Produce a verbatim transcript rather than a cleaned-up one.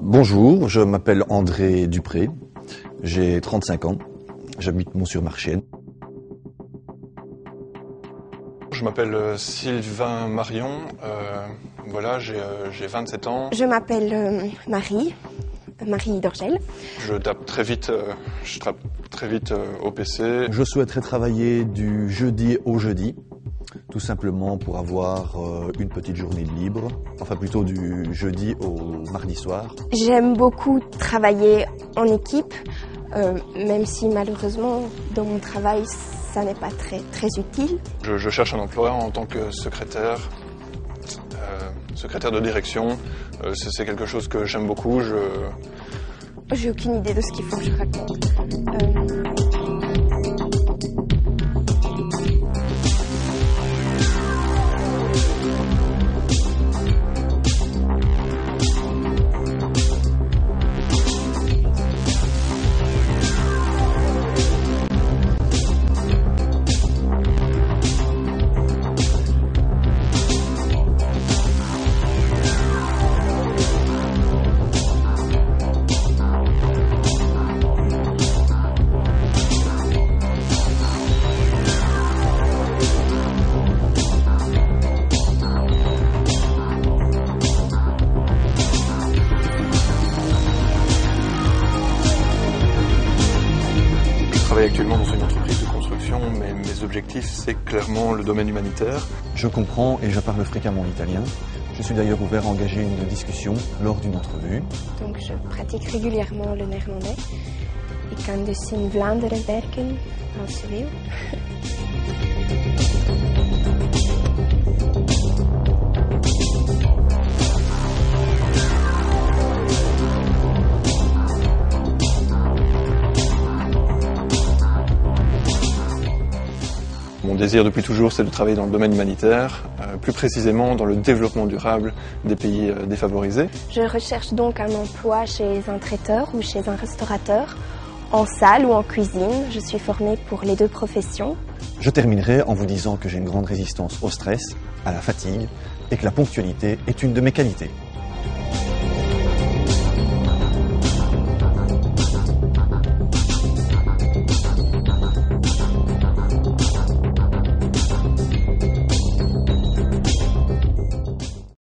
Bonjour, je m'appelle André Dupré, j'ai trente-cinq ans, j'habite Mont-sur-Marchienne. Je m'appelle Sylvain Marion, euh, voilà, j'ai euh, vingt-sept ans. Je m'appelle euh, Marie, Marie Dorgel. Je tape très vite, euh, je tape très vite euh, au P C. Je souhaiterais travailler du jeudi au jeudi, tout simplement pour avoir euh, une petite journée de libre, enfin plutôt du jeudi au mardi soir. J'aime beaucoup travailler en équipe, euh, même si malheureusement dans mon travail ça n'est pas très, très utile. Je, je cherche un emploi en tant que secrétaire, euh, secrétaire de direction. Euh, c'est quelque chose que j'aime beaucoup. Je... J'ai aucune idée de ce qu'il faut que je raconte. Euh... Je travaille actuellement dans une entreprise de construction, mais mes objectifs, c'est clairement le domaine humanitaire. Je comprends et je parle fréquemment l'italien. Je suis d'ailleurs ouvert à engager une discussion lors d'une entrevue. Donc je pratique régulièrement le néerlandais. Ik kan dus in Vlaanderen werken als je wil. Mon désir depuis toujours, c'est de travailler dans le domaine humanitaire, euh, plus précisément dans le développement durable des pays euh, défavorisés. Je recherche donc un emploi chez un traiteur ou chez un restaurateur, en salle ou en cuisine. Je suis formée pour les deux professions. Je terminerai en vous disant que j'ai une grande résistance au stress, à la fatigue et que la ponctualité est une de mes qualités.